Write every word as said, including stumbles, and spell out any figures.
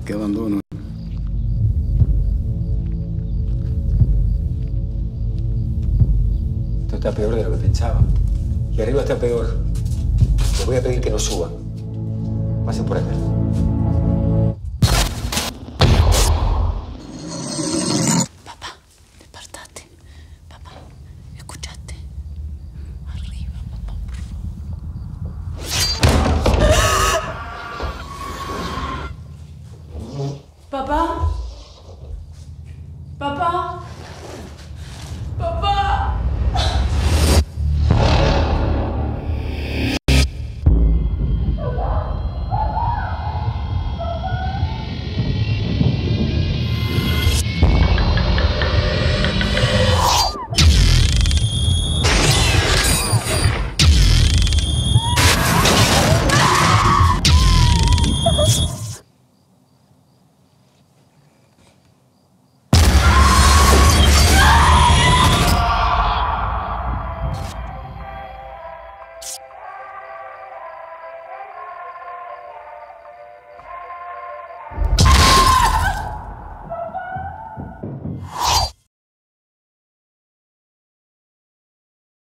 Qué abandono. Esto está peor de lo que pensaba. Y arriba está peor. Les voy a pedir que no suban. Pasen por acá.